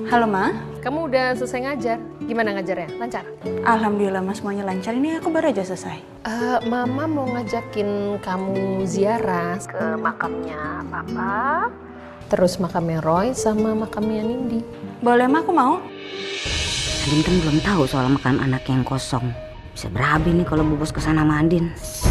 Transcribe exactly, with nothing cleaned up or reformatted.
Halo Ma. Kamu udah selesai ngajar? Gimana ngajarnya? Lancar? Alhamdulillah Ma, semuanya lancar. Ini aku baru aja selesai. Uh, Mama mau ngajakin kamu ziarah ke makamnya Papa, terus makamnya Roy sama makamnya Nindi. Boleh Ma, aku mau. Andin kan belum tahu soal makam anak yang kosong. Bisa berabi nih kalau Bu Bos kesana sama Andin.